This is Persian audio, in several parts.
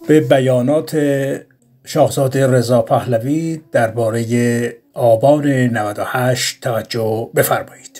به بیانات شاهزاده رضا پهلوی درباره آبان 98 توجه بفرمایید.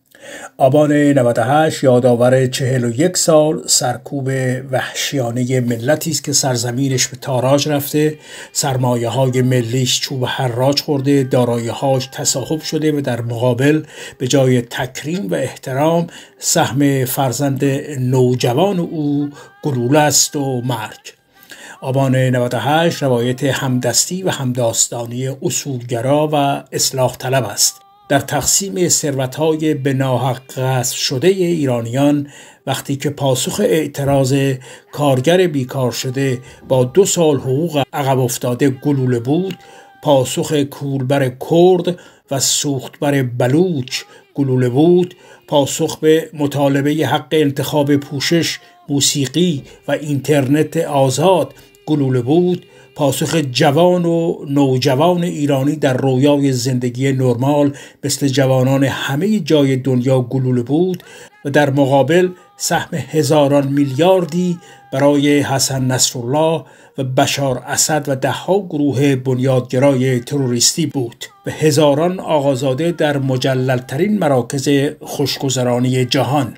آبان 98 یادآور 41 سال سرکوب وحشیانه ملتی است که سرزمینش به تاراج رفته، سرمایه‌های ملیش چوب حراج خورده، دارایی‌هاش تصاحب شده و در مقابل به جای تکریم و احترام سهم فرزند نوجوان او گلوله است و مرگ. آبان 98 روایت همدستی و همداستانی اصولگرا و اصلاح طلب است. در تقسیم ثروت‌های به ناحق غصب شده ایرانیان، وقتی که پاسخ اعتراض کارگر بیکار شده با 2 سال حقوق عقب افتاده گلوله بود، پاسخ کولبر کرد و سوختبر بلوچ گلوله بود، پاسخ به مطالبه حق انتخاب پوشش، موسیقی و اینترنت آزاد گلوله بود، پاسخ جوان و نوجوان ایرانی در رویای زندگی نرمال مثل جوانان همه جای دنیا گلوله بود و در مقابل سهم هزاران میلیاردی برای حسن نصرالله و بشار اسد و ده‌ها گروه بنیادگرای تروریستی بود و هزاران آقازاده در مجلل‌ترین مراکز خوشگذرانی جهان.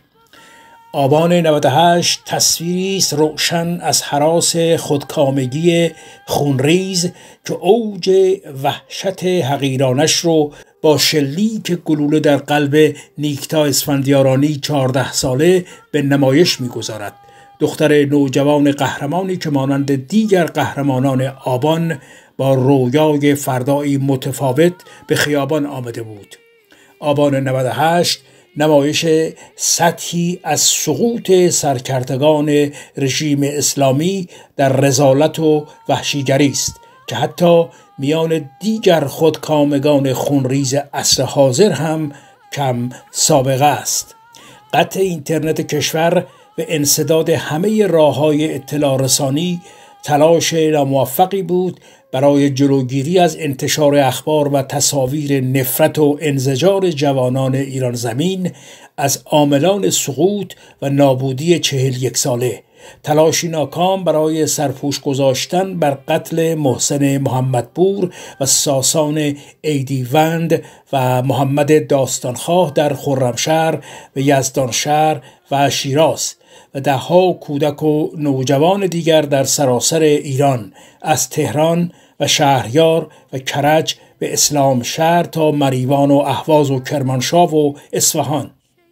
آبان 98 تصویری است روشن از هراس خودکامگی خونریز که اوج وحشت حقیرانش رو با شلیک گلوله در قلب نیکتا اسفندیارانی 14 ساله به نمایش می‌گذارد. دختر نوجوان قهرمانی که مانند دیگر قهرمانان آبان با رویای فردایی متفاوت به خیابان آمده بود. آبان 98 نمایش سطحی از سقوط سرکردگان رژیم اسلامی در رذالت و وحشیگری است که حتی میان دیگر خودکامگان خونریز عصر حاضر هم کم سابقه است. قطع اینترنت کشور و انسداد همه راه‌های اطلاع رسانی تلاش ناموفقی بود برای جلوگیری از انتشار اخبار و تصاویر نفرت و انزجار جوانان ایران زمین از عاملان سقوط و نابودی 41 ساله. تلاشی ناکام برای سرپوش گذاشتن بر قتل محسن محمدپور و ساسان ایدیوند و محمد داستانخواه در خرمشهر و یزدانشهر و شیراز و ده‌ها کودک و نوجوان دیگر در سراسر ایران، از تهران و شهریار و کرج به اسلام شهر تا مریوان و اهواز و کرمانشاه و اصفهان.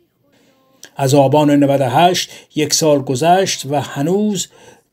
از آبان 98 1 سال گذشت و هنوز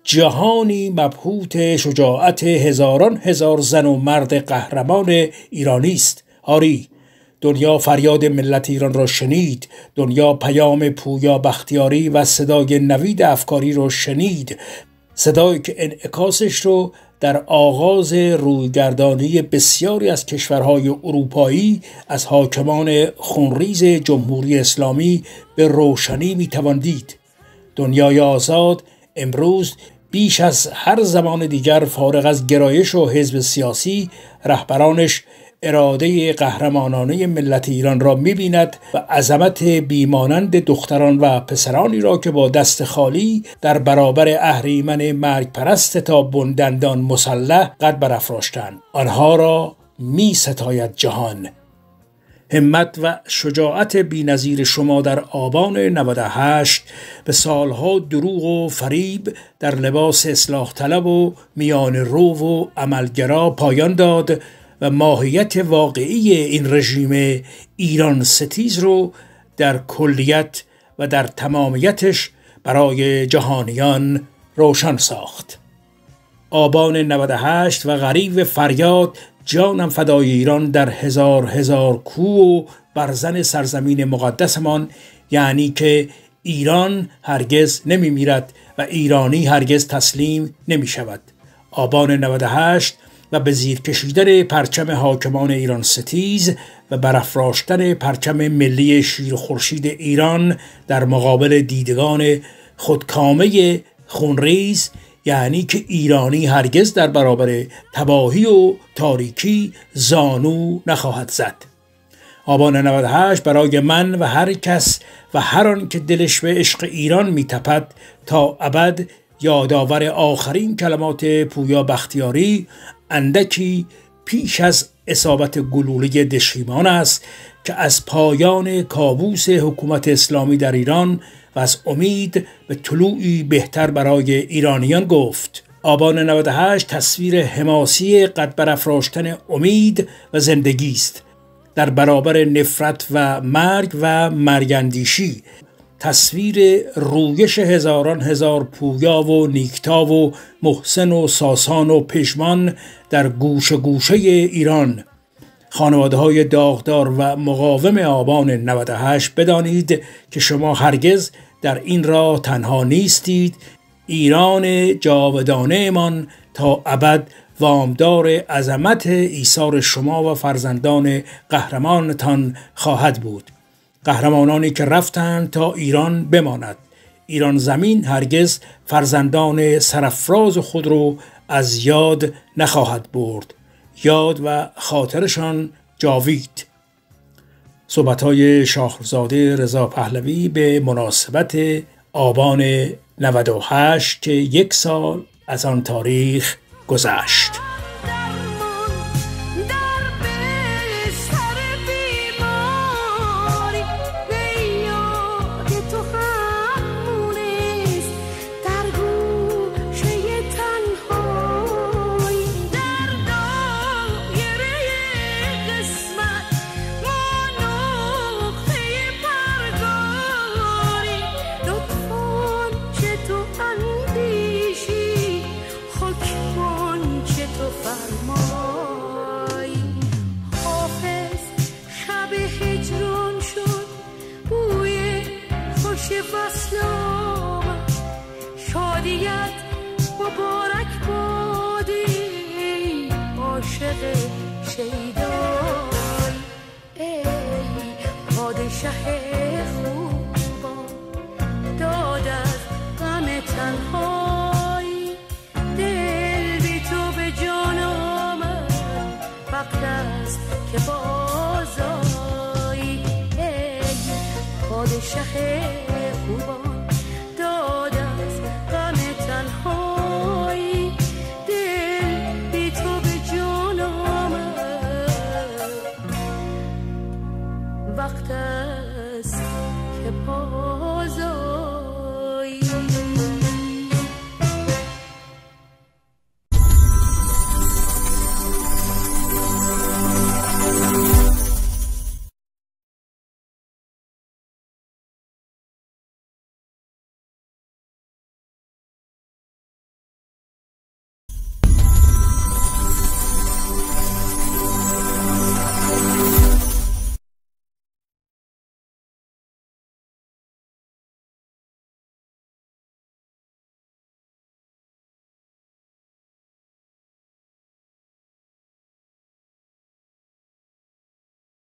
جهانی مبهوت شجاعت هزاران هزار زن و مرد قهرمان ایرانی است. آری، دنیا فریاد ملت ایران را شنید، دنیا پیام پویا بختیاری و صدای نوید افکاری را شنید، صدایی که انعکاسش رو در آغاز رویگردانی بسیاری از کشورهای اروپایی از حاکمان خونریز جمهوری اسلامی به روشنی میتوان دید. دنیای آزاد امروز بیش از هر زمان دیگر فارغ از گرایش و حزب سیاسی، رهبرانش اراده قهرمانانه ملت ایران را می‌بیند و عظمت بیمانند دختران و پسرانی را که با دست خالی در برابر اهریمن مرگ پرست تا بندندان مسلح قد برافراشتند. آنها را می‌ستاید جهان. همت و شجاعت بی‌نظیر شما در آبان 98 به سالها دروغ و فریب در لباس اصلاح طلب و میان رو و عملگرا پایان داد و ماهیت واقعی این رژیم ایران ستیز رو در کلیت و در تمامیتش برای جهانیان روشن ساخت. آبان 98 و غریو فریاد جانم فدای ایران در هزار هزار کوه و برزن سرزمین مقدسمان، یعنی که ایران هرگز نمی میرد و ایرانی هرگز تسلیم نمی شود. آبان 98 و به زیر کشیدن پرچم حاکمان ایران ستیز و برافراشتن پرچم ملی شیر خورشید ایران در مقابل دیدگان خودکامه خونریز، یعنی که ایرانی هرگز در برابر تباهی و تاریکی زانو نخواهد زد. آبان 98 برای من و هر کس و هر آن که دلش به عشق ایران میتپد تا ابد یادآور آخرین کلمات پویا بختیاری اندکی پیش از اصابت گلوله دشیمان است که از پایان کابوس حکومت اسلامی در ایران و از امید به طلوعی بهتر برای ایرانیان گفت. آبان 98 تصویر حماسی قد برافراشتن امید و زندگی است در برابر نفرت و مرگ و مرگندیشی، تصویر رویش هزاران هزار پویا و نیکتا و محسن و ساسان و پژمان در گوشه گوشه ایران. خانواده‌های داغدار و مقاوم آبان 98 بدانید که شما هرگز در این راه تنها نیستید. ایران جاودانه من تا ابد وامدار عظمت ایثار شما و فرزندان قهرمانتان خواهد بود. قهرمانانی که رفتند تا ایران بماند. ایران زمین هرگز فرزندان سرافراز خود رو از یاد نخواهد برد. یاد و خاطرشان جاوید. صحبت‌های شاهزاده رضا پهلوی به مناسبت آبان 98 که 1 سال از آن تاریخ گذشت. شادیت مبارک بادی عاشق شیدای، ای پادشه خوبان داد از غم تنهایی، دل بی تو به جان آمد وقت است که بازایی، ای پادشه خوبان وقت است که